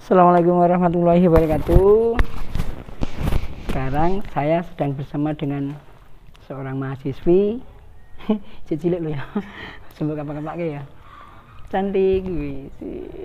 Assalamualaikum warahmatullahi wabarakatuh. Sekarang saya sedang bersama dengan seorang mahasiswi. Cilik lo ya. Sembah kapak-kapak ya. Cantik wis.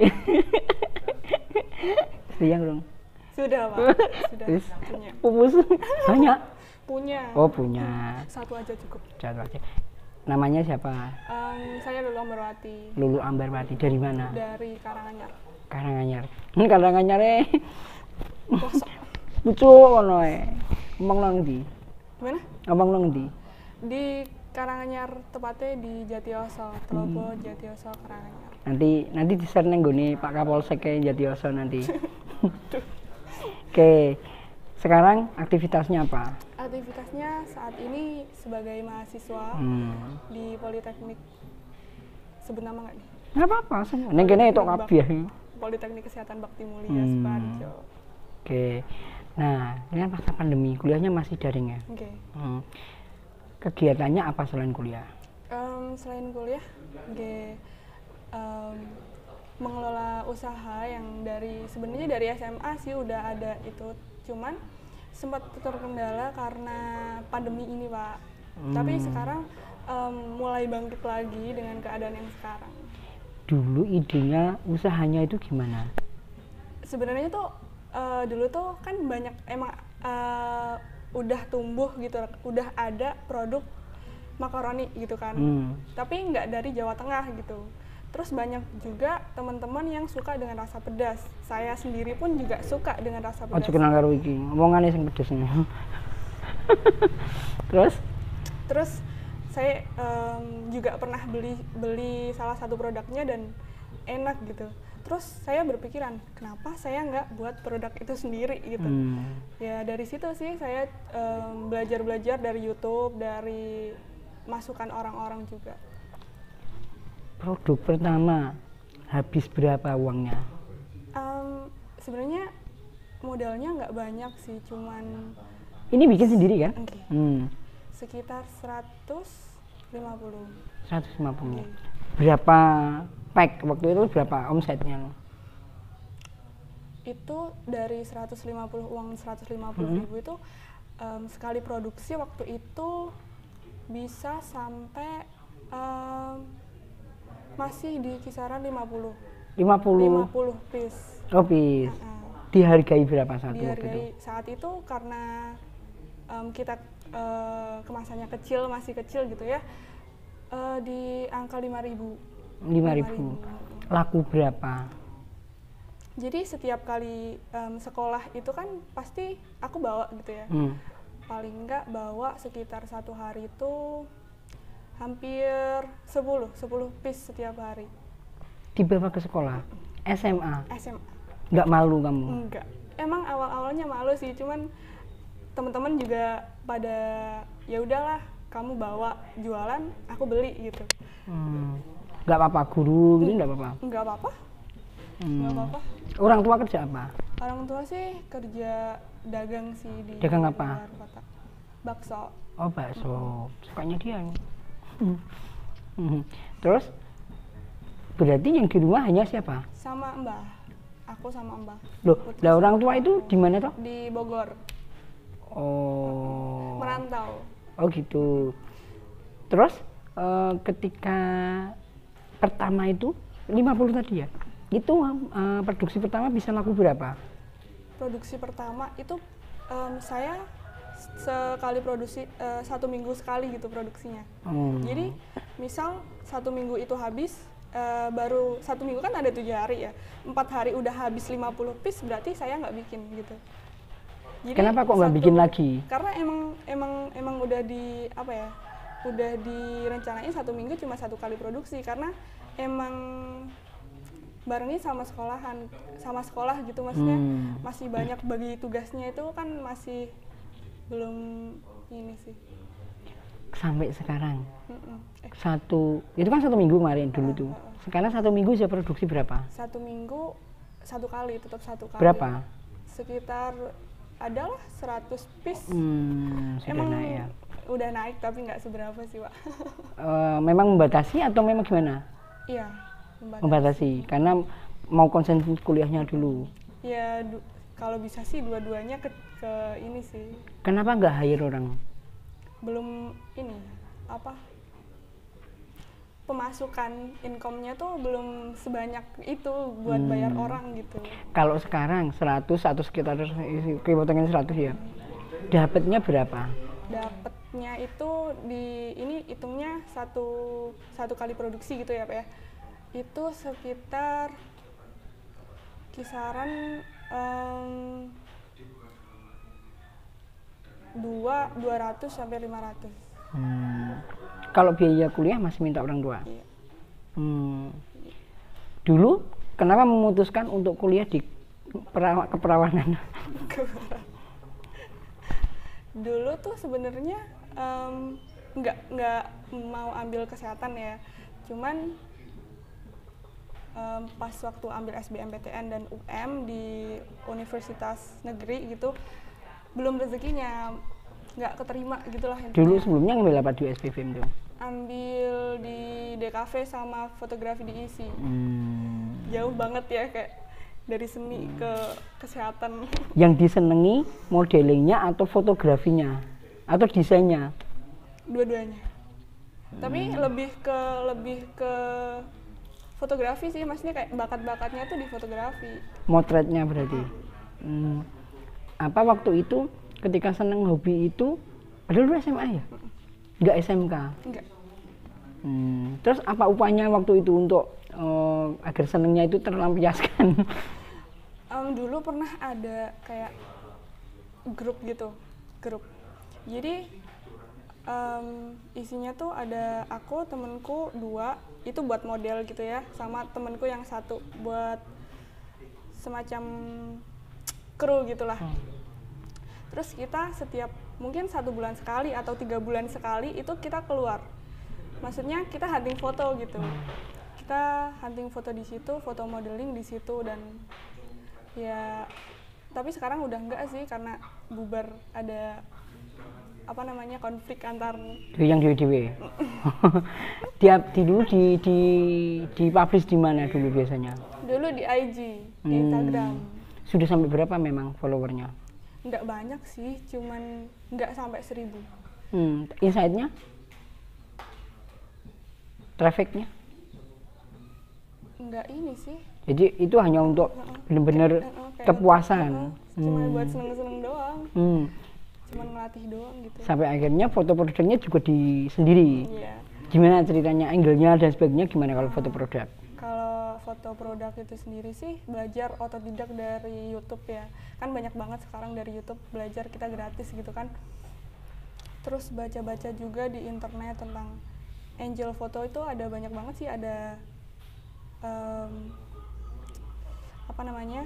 Siang dong. Sudah, Pak. Sudah punya. Pupus. Banyak. Punya. Oh, punya. Satu aja cukup. Satu aja. Namanya siapa? Saya Lulu Ambarwati. Lulu Ambarwati. Dari mana? Dari Karanganyar. Karanganyar. Karanganyar Kosok. pucuk ngono Ngomong nang ndi? Gimana? Ngomong nang ndi? Di Karanganyar, tepatnya di Jatioso, Telobo Jatioso Karanganyar. Nanti di-share nang nggone Pak Kapolsek Jatioso nanti. Oke. Sekarang aktivitasnya apa? Aktivitasnya saat ini sebagai mahasiswa di Politeknik. Sebut nama nggak nih? Nggak apa-apa, neng kene itu kabeh. Politeknik Kesehatan Bakti Mulia Sukoharjo. Oke. Nah, ini kan masa pandemi, kuliahnya masih daring ya? Oke. Kegiatannya apa selain kuliah? Selain kuliah, mengelola usaha yang sebenarnya dari SMA sih udah ada itu, cuman sempat terkendala karena pandemi ini, Pak. Tapi sekarang mulai bangkit lagi dengan keadaan yang sekarang. Dulu idenya usahanya itu gimana? Sebenarnya tuh dulu tuh kan banyak emang udah tumbuh gitu, udah ada produk makaroni gitu kan. Tapi nggak dari Jawa Tengah gitu. Terus banyak juga teman-teman yang suka dengan rasa pedas. Saya sendiri pun juga suka dengan rasa pedas. Oh, kenal karo iki. Omongane sing pedes. Terus saya juga pernah beli salah satu produknya dan enak gitu. Terus saya berpikiran, kenapa saya nggak buat produk itu sendiri gitu. Ya dari situ sih saya belajar dari YouTube, dari masukan orang-orang juga. Produk pertama habis berapa uangnya? Sebenarnya modalnya nggak banyak sih, cuman ini bikin sendiri kan? Sekitar 150. 150. Berapa pack waktu itu, berapa omsetnya? Itu dari 150.000 itu sekali produksi waktu itu bisa sampai masih di kisaran 50 piece. Oh, piece. Dihargai berapa waktu itu? Saat itu karena kita kemasannya masih kecil gitu ya, di angka 5.000. Laku berapa? Jadi setiap kali sekolah itu kan pasti aku bawa gitu ya. Paling enggak bawa sekitar satu hari itu hampir 10 piece setiap hari. Dibawa ke sekolah? SMA? SMA. Nggak malu kamu? Enggak. Emang awal-awalnya malu sih, cuman teman-teman juga pada ya udahlah, kamu bawa jualan, aku beli gitu. Nggak apa-apa, guru gitu nggak apa-apa? Nggak apa-apa. Nggak apa-apa. Orang tua kerja apa? Orang tua sih kerja dagang sih di dagang apa? luar kota. Bakso. Oh, bakso. Sukanya dia. Terus berarti yang di rumah hanya siapa? Sama Mbah. Aku sama Mbah. Loh, lah orang tua itu di mana toh? Di Bogor. Oh. Merantau. Oh gitu. Terus ketika pertama itu 50 tadi ya? Itu produksi pertama bisa laku berapa? Produksi pertama itu saya sekali produksi 1 minggu sekali gitu produksinya. Jadi misal 1 minggu itu habis, baru 1 minggu kan ada 7 hari ya, 4 hari udah habis 50 piece, berarti saya nggak bikin gitu. Jadi, kenapa kok nggak bikin lagi? Karena emang udah udah direncanain 1 minggu cuma 1 kali produksi, karena emang barengnya sama sekolah gitu, maksudnya masih banyak bagi tugasnya itu kan masih belum ini sih. Sampai sekarang itu kan 1 minggu kemarin dulu tuh. Sekarang 1 minggu bisa produksi berapa? 1 minggu 1 kali, tetap 1 kali. Berapa? Sekitar adalah 100 piece. Sudah naik ya? Udah naik tapi nggak seberapa sih, Pak. Memang membatasi atau memang gimana? Iya, Membatasi karena mau konsen kuliahnya dulu. Ya kalau bisa sih dua-duanya ke ini sih. Kenapa nggak hire orang? Belum ini apa, pemasukan income-nya tuh belum sebanyak itu buat bayar orang gitu. Kalau sekarang 100 atau sekitar potongan 100 ya, dapatnya berapa? Dapatnya itu di ini hitungnya satu kali produksi gitu ya Pak ya. Itu sekitar kisaran 200 sampai 500. Kalau biaya kuliah masih minta orang tua? Iya. Dulu kenapa memutuskan untuk kuliah di keperawanan? Dulu tuh sebenarnya nggak mau ambil kesehatan ya, cuman pas waktu ambil SBMPTN dan UM di universitas negeri gitu belum rezekinya, nggak keterima gitulah. Dulu sebelumnya ngambil apa di SPVM tuh? Ambil di DKV sama fotografi di ISI. Jauh banget ya, kayak dari seni ke kesehatan. Yang disenangi modelingnya atau fotografinya atau desainnya? Dua-duanya. Tapi lebih ke fotografi sih, maksudnya kayak bakat-bakatnya tuh di fotografi. Motretnya berarti. Apa waktu itu ketika seneng hobi itu, padahal lu SMA ya? Enggak SMK? Enggak. Terus apa upaya waktu itu untuk agar senengnya itu terlampiaskan? Dulu pernah ada kayak grup gitu, jadi isinya tuh ada aku, temenku 2 itu buat model gitu ya, sama temenku yang 1 buat semacam kru gitulah. Terus kita setiap mungkin 1 bulan sekali atau 3 bulan sekali itu kita keluar, maksudnya kita hunting foto gitu. Kita hunting foto di situ, foto modeling di situ, dan ya tapi sekarang udah enggak sih karena bubar, ada apa namanya konflik antar yang dewe-dewe. Dulu di publish di mana dulu biasanya? Dulu di IG, di Instagram. Sudah sampai berapa memang followernya? Enggak banyak sih, cuman enggak sampai 1000. Insight-nya? Traffic-nya? Enggak ini sih. Jadi itu hanya untuk benar-benar kepuasan. Cuma buat seneng-seneng doang. Cuma ngelatih doang gitu. Sampai akhirnya foto produknya juga di sendiri. Iya. Gimana ceritanya, angle-nya dan sebagainya gimana kalau foto produk? Kalau foto produk itu sendiri sih belajar otodidak dari YouTube ya. Kan banyak banget sekarang dari YouTube belajar, kita gratis gitu kan. Terus baca-baca juga di internet tentang angel foto, itu ada banyak banget sih, ada apa namanya?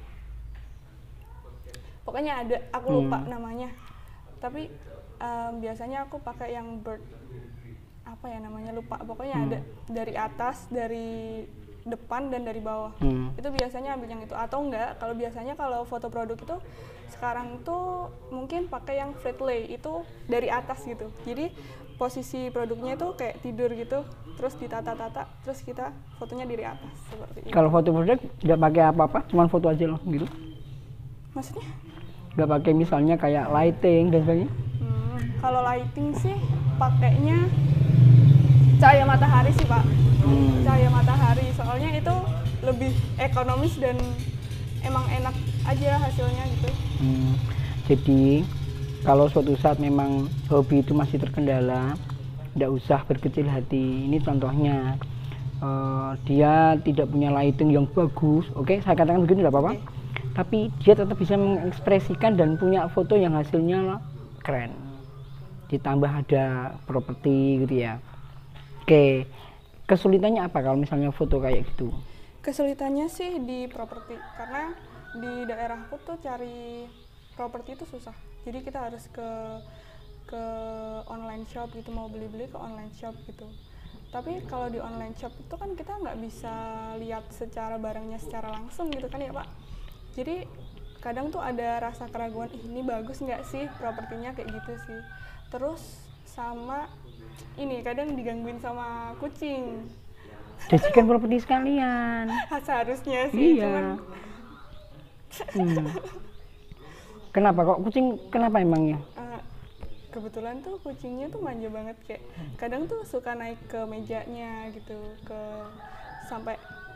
Pokoknya ada, aku lupa namanya. Tapi biasanya aku pakai yang bird, apa ya namanya, lupa. Pokoknya ada dari atas, dari depan, dan dari bawah. Itu biasanya ambil yang itu. Atau enggak, kalau biasanya kalau foto produk itu sekarang tuh mungkin pakai yang flat lay, itu dari atas gitu. Jadi posisi produknya itu kayak tidur gitu, terus ditata-tata, terus kita fotonya dari atas seperti itu. Kalau foto produk nggak pakai apa-apa, cuma foto aja loh gitu? Maksudnya? Nggak pakai misalnya kayak lighting dan sebagainya? Kalau lighting sih pakainya cahaya matahari sih Pak. Cahaya matahari, soalnya itu lebih ekonomis dan emang enak aja hasilnya gitu. Jadi kalau suatu saat memang hobi itu masih terkendala, tidak usah berkecil hati. Ini contohnya, dia tidak punya lighting yang bagus, oke, saya katakan begitu tidak apa-apa. Tapi dia tetap bisa mengekspresikan dan punya foto yang hasilnya keren. Ditambah ada properti gitu ya. Oke, kesulitannya apa kalau misalnya foto kayak gitu? Kesulitannya sih di properti, karena di daerahku tuh cari properti itu susah. Jadi kita harus ke online shop gitu, mau beli-beli ke online shop gitu. Tapi kalau di online shop itu kan kita nggak bisa lihat secara barangnya secara langsung gitu kan ya Pak. Jadi kadang tuh ada rasa keraguan, ini bagus nggak sih propertinya, kayak gitu sih. Terus sama ini kadang digangguin sama kucing. Jadikan properti sekalian. Seharusnya sih, iya. Cuman Kenapa kok kucing? Kenapa emangnya? Kebetulan tuh kucingnya tuh manja banget, kayak kadang tuh suka naik ke mejanya gitu, sampai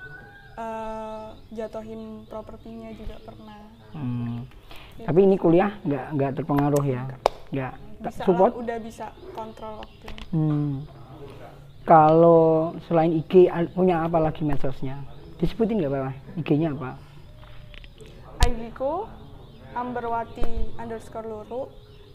jatuhin propertinya juga pernah. Ya. Tapi ini kuliah nggak terpengaruh ya? Nggak support? Udah bisa kontrol waktu. Kalau selain IG punya apa lagi medsosnya? Disebutin nggak apa? IG-nya apa? IG-ku _Lulu,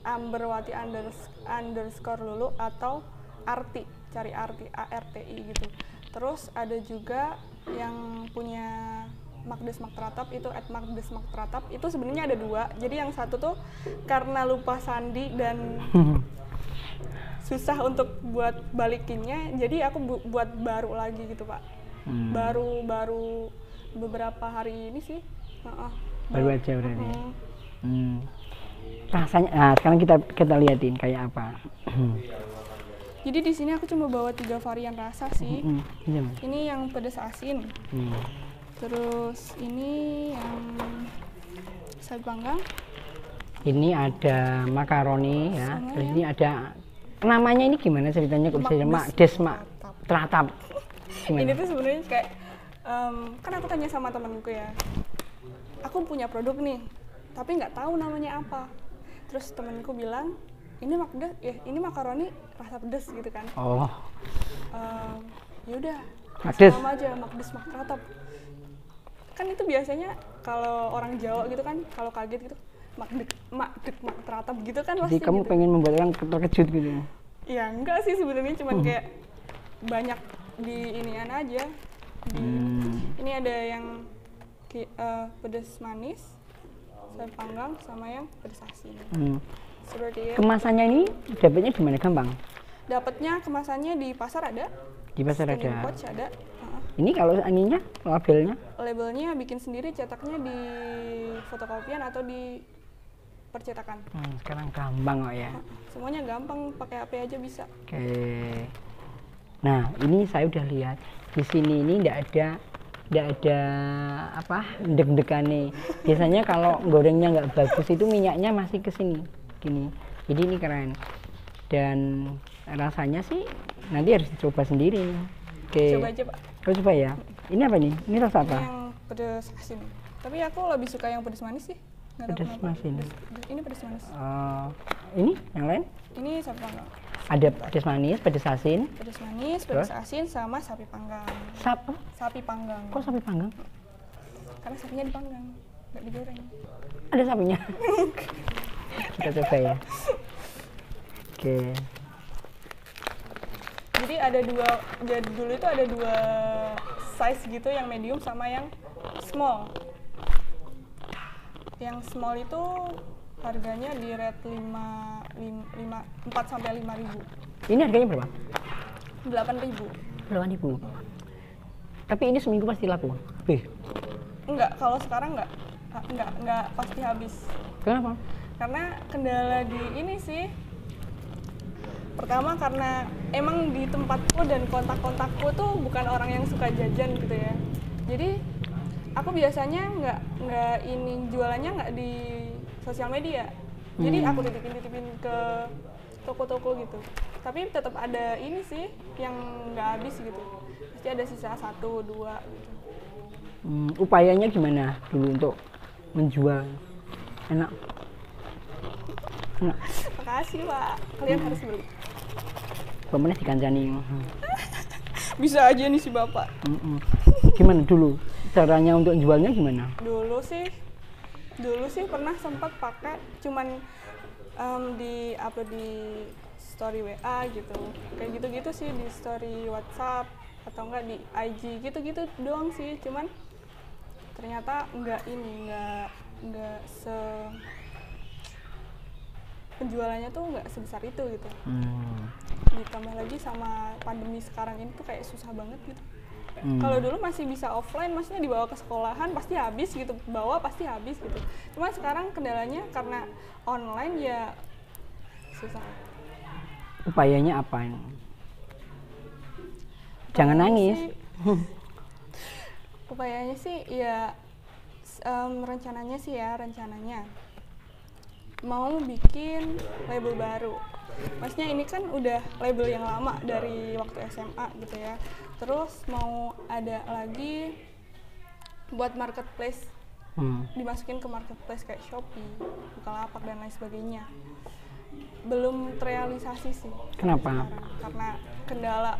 _Lulu atau Arti, cari Arti, ARTI gitu. Terus ada juga yang punya @magdesmakteratap itu @magdesmakteratap itu sebenarnya ada 2. Jadi yang satu tuh karena lupa sandi dan susah untuk buat balikinnya, jadi aku buat baru lagi gitu Pak. Baru beberapa hari ini sih. Baru aja berarti. Rasanya, nah sekarang kita liatin kayak apa. Jadi di sini aku cuma bawa 3 varian rasa sih. Ini yang pedas asin. Terus ini yang sapi panggang. Ini ada makaroni ya. Terus ini ada, namanya ini gimana ceritanya kok bisa Magdesmakteratap? Ini tuh sebenarnya kayak kan aku tanya sama temanku ya. Aku punya produk nih, tapi nggak tahu namanya apa. Terus temanku bilang, ini makaroni rasa pedas gitu kan. Yaudah, sama aja Magdesmakteratap. Kan itu biasanya kalau orang Jawa gitu kan, kalau kaget gitu, Magdesmakteratap gitu kan pasti. Jadi kamu gitu. Pengen membuat orang terkejut gitu? Ya enggak sih sebenarnya, cuman kayak banyak di inian aja. Ini ada yang pedas manis, sapi panggang, sama yang pedas asin. Seperti itu. Kemasannya ini dapatnya di mana, gampang? Dapatnya kemasannya di pasar ada. Di pasar ada. Pouch ada. Ini kalau ininya, labelnya? Labelnya bikin sendiri, cetaknya di fotokopian atau di percetakan. Sekarang gampang kok ya. Semuanya gampang, pakai HP aja bisa. Oke. Nah, ini saya udah lihat di sini ini nggak ada apa deg-degan nih. Biasanya kalau gorengnya nggak bagus itu minyaknya masih ke sini gini. Jadi ini keren dan rasanya sih nanti harus dicoba sendiri. Oke. Coba aja Pak. Coba ya. Ini apa nih? Ini rasa apa? Yang pedas asin. Tapi aku lebih suka yang pedas manis sih. Pedas asin. Ini pedas manis. Ini yang lain? Ini sapi panggang. Ada pedas manis, pedas asin. Pedas manis, pedas asin, sama sapi panggang. Sapi panggang. Kok sapi panggang? Karena sapinya dipanggang, nggak digoreng. Ada sapinya? Kita coba ya. Oke. Jadi ada dulu itu ada 2 size gitu, yang medium sama yang small. Yang small itu harganya di rate 4 sampai 5 ribu. Ini harganya berapa? 8 ribu. 8 ribu. Tapi ini seminggu pasti laku? Enggak, kalau sekarang enggak pasti habis. Kenapa? Karena kendala di ini sih. Pertama karena emang di tempatku dan kontak-kontakku tuh bukan orang yang suka jajan gitu ya. Jadi aku biasanya nggak ini jualannya nggak di sosial media. Jadi aku titipin ke toko-toko gitu. Tapi tetap ada ini sih yang nggak habis gitu. Pasti ada sisa 1, 2 gitu. Upayanya gimana dulu untuk menjual? Enak. Makasih Pak. Kalian harus beli. Pemenang dikancani. Bisa aja nih si Bapak. Gimana dulu? Caranya untuk jualnya gimana? Dulu sih pernah sempat pakai, cuman di upload di story WA gitu, kayak gitu-gitu sih, di story WhatsApp atau enggak di IG gitu-gitu doang sih. Cuman ternyata enggak penjualannya tuh nggak sebesar itu gitu. Ditambah lagi sama pandemi sekarang ini tuh kayak susah banget gitu. Kalau dulu masih bisa offline, maksudnya dibawa ke sekolahan pasti habis gitu, pasti habis gitu. Cuma sekarang kendalanya karena online ya susah. Upayanya apa? Jangan nangis. Upayanya sih ya Rencananya sih ya, mau bikin label baru. Maksudnya ini kan udah label yang lama dari waktu SMA gitu ya. Terus mau ada lagi buat marketplace, dimasukin ke marketplace kayak Shopee, Bukalapak dan lain sebagainya. Belum terrealisasi sih. Kenapa? Karena kendala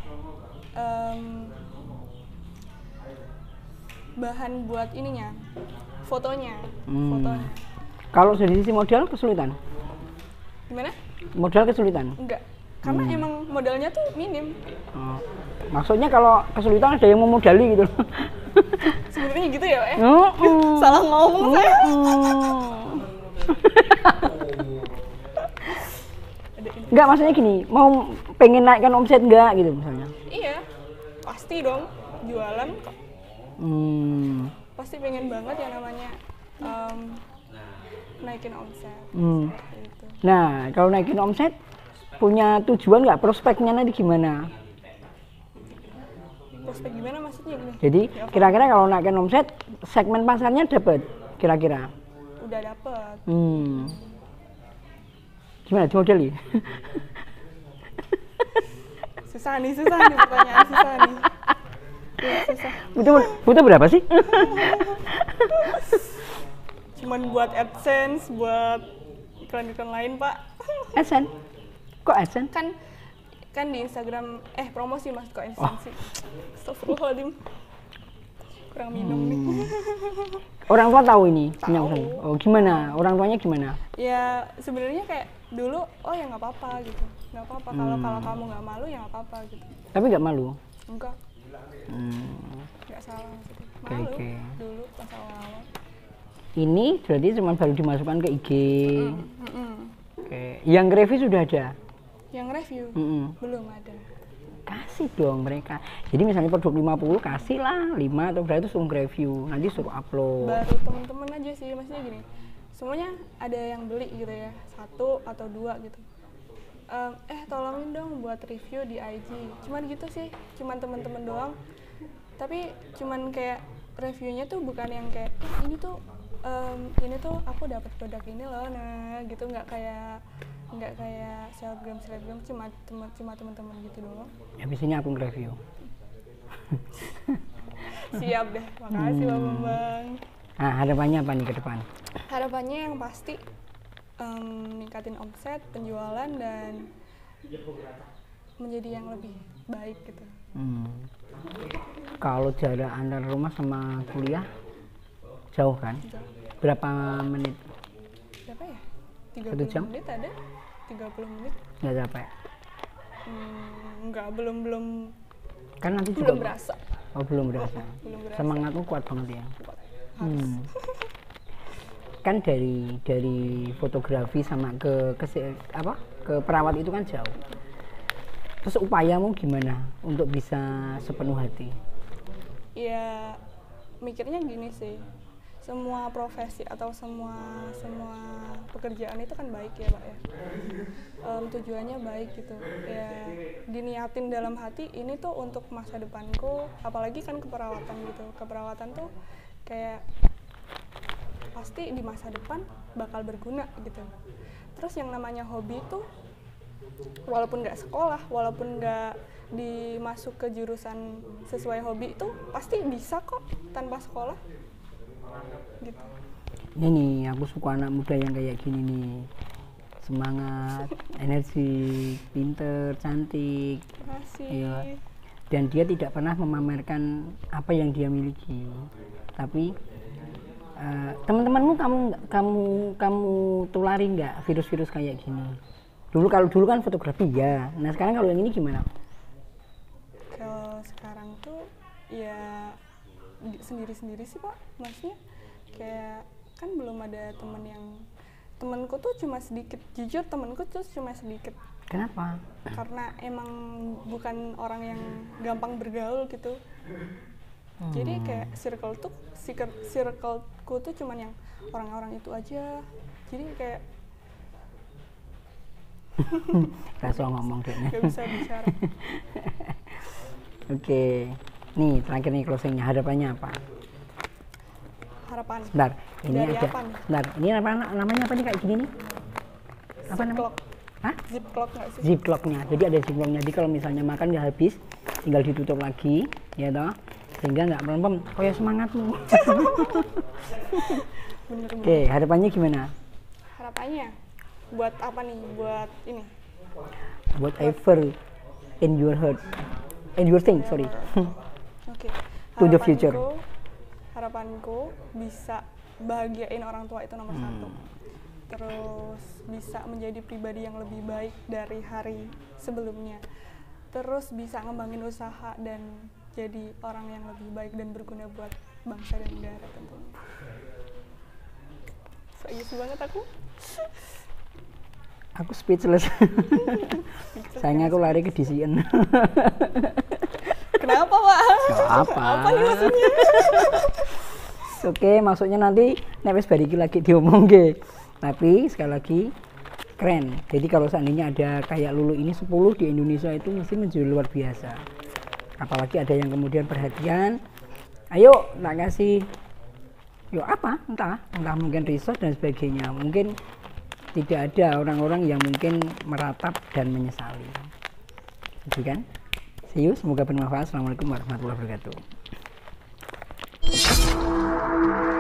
bahan buat ininya, fotonya. Kalau dari sisi modal kesulitan? Gimana? Modal kesulitan? Enggak, karena emang modalnya tuh minim. Oh. Maksudnya kalau kesulitan ada yang memodali gitu. Sebenarnya gitu ya, Pak? Salah ngomong saya. Enggak, maksudnya gini, mau pengen naikkan omset enggak gitu misalnya? Iya, pasti dong, jualan kok. Pasti pengen banget ya namanya naikin omset. Gitu. Nah, kalau naikin omset punya tujuan nggak, prospeknya nanti gimana? Prospek gimana maksudnya gini? Jadi kira-kira kalau naikin omset, segmen pasarnya dapat kira-kira? Udah dapet. Gimana dimodali? Susah nih pertanyaan susah nih. Susah. Butuh berapa sih? Cuman buat AdSense, buat iklan-iklan lain, Pak. AdSense? Kok AdSense? Kan di Instagram, promosi mas kok AdSense sih. Astagfirullahaladzim. Kurang minum nih. Orang tua tahu ini? Tahu. Oh, gimana? Orang tuanya gimana? Ya sebenarnya kayak dulu, ya nggak apa-apa gitu. Nggak apa-apa, kalau kamu nggak malu ya nggak apa-apa gitu. Tapi nggak malu? Enggak. Nggak salah maksudnya. Malu dulu pas awal-awal. Ini berarti cuma baru dimasukkan ke IG. Oke. Yang review sudah ada? Yang review? Belum ada. Kasih dong mereka. Jadi misalnya produk 50, kasih lah 5 atau berapa itu suruh review. Nanti suruh upload. Baru temen-temen aja sih, maksudnya gini. Semuanya ada yang beli gitu ya, 1 atau 2 gitu. Tolongin dong buat review di IG. Cuman gitu sih, cuman temen-temen doang. Tapi cuman kayak reviewnya tuh bukan yang kayak ini tuh aku dapat produk ini loh, nah gitu, nggak kayak selebgram cuma teman-teman gitu doang. Habis ini aku nge-review. Siap deh, makasih Pak Bambang. Nah, harapannya apa nih ke depan? Harapannya yang pasti ningkatin omset, penjualan, dan menjadi yang lebih baik gitu. Kalau jarak antar rumah sama kuliah jauh kan? Jauh. Berapa menit? Berapa ya? 1 jam? Menit ada? 30 menit? Nggak capek? Enggak, belum Kan nanti juga belum berasa. Oh, belum berasa. Belum berasa. Semangatmu kuat banget ya. Harus. Kan dari fotografi sama ke perawat itu kan jauh. Terus upayamu gimana untuk bisa sepenuh hati? Ya mikirnya gini sih, semua profesi atau semua pekerjaan itu kan baik ya Pak ya. Tujuannya baik gitu ya, diniatin dalam hati ini tuh untuk masa depanku, apalagi kan keperawatan gitu. Keperawatan tuh kayak pasti di masa depan bakal berguna gitu. Terus yang namanya hobi tuh walaupun nggak sekolah, walaupun nggak dimasuk ke jurusan sesuai hobi itu pasti bisa kok tanpa sekolah gitu. Ini nih, aku suka anak muda yang kayak gini nih, semangat, energi, pinter, cantik. Makasih. Iya. Dan dia tidak pernah memamerkan apa yang dia miliki, tapi teman-temanmu kamu tulari nggak virus-virus kayak gini? Dulu kan fotografi ya, nah sekarang kalau yang ini gimana? Kalau sekarang tuh ya sendiri-sendiri sih Pak, maksudnya kayak kan belum ada temanku tuh cuma sedikit, jujur temanku tuh cuma sedikit. Kenapa? Karena emang bukan orang yang gampang bergaul gitu. Jadi kayak circleku tuh cuman yang orang-orang itu aja. Jadi kayak gak usah ngomong kayaknya. gak bisa bicara. Oke, nih terakhir nih closingnya, harapannya apa? harapan. Bentar, ini Dari ada. apa nih? Bentar, ini namanya apa nih kayak gini nih? Apa namanya? Ziplock. Hah? Ziplock nggak sih? Ziplocknya. Jadi ada ziplocknya. Jadi kalau misalnya makan nggak habis, tinggal ditutup lagi, ya toh, sehingga nggak melempem. Oh ya semangatmu. Bener. Oke, harapannya gimana? Harapannya buat apa nih? Buat ini. Whatever in your heart, in your thing, sorry. Oke. To the future. Harapanku bisa bahagiain orang tua itu nomor satu. Terus bisa menjadi pribadi yang lebih baik dari hari sebelumnya. Terus bisa ngembangin usaha dan jadi orang yang lebih baik dan berguna buat bangsa dan negara tentunya. Serius banget aku. Aku speechless. Sayangnya aku lari ke DCN. Kenapa, Pak? Gak apa. Apa nih maksudnya? Oke, maksudnya nanti nepes bariki lagi diomong ke. Tapi sekali lagi keren. Jadi kalau seandainya ada kayak Lulu ini 10 di Indonesia itu mesti menjadi luar biasa. Apalagi ada yang kemudian perhatian. Ayo, tak kasih. Yuk apa? Entah mungkin resource dan sebagainya. Mungkin tidak ada orang-orang yang mungkin meratap dan menyesali. Gitu kan? See you, semoga bermanfaat. Assalamualaikum warahmatullahi wabarakatuh.